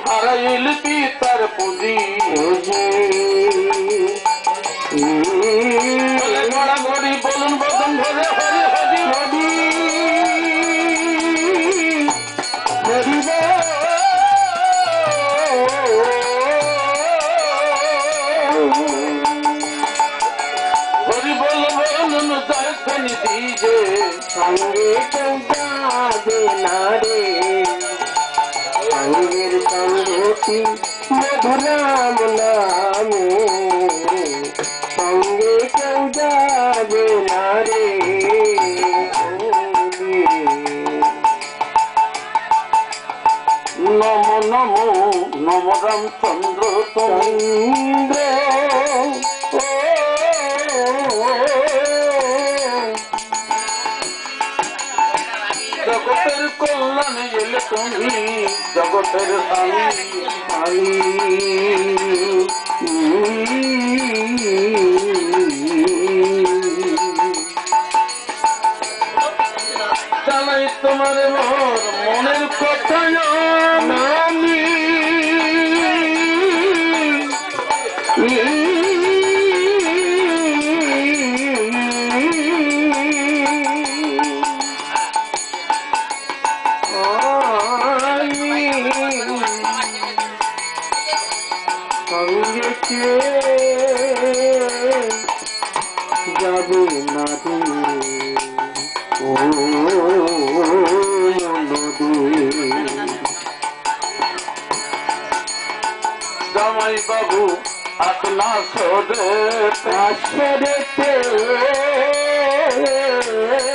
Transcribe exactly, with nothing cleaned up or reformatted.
হারাইল পিতার পুঁজি ঘোড়া ঘড়ি বলুন বদন ধরে হরি হরি হরি হরি বল বলুন দর্শনী দিজে সঙ্গে কেউ যাবে না রে সঙ্গের সঙ্গতি মধুরাম নামে সঙ্গে কেউ যাবে না রে নম নম নম রামচন্দ্র চন্দ্র জগতের কল্যাণে এলে তুমি জগতের জানাই তোমার মোর মনের কথা নামি যাবে না জামাই বাবু আপনার সরে সরে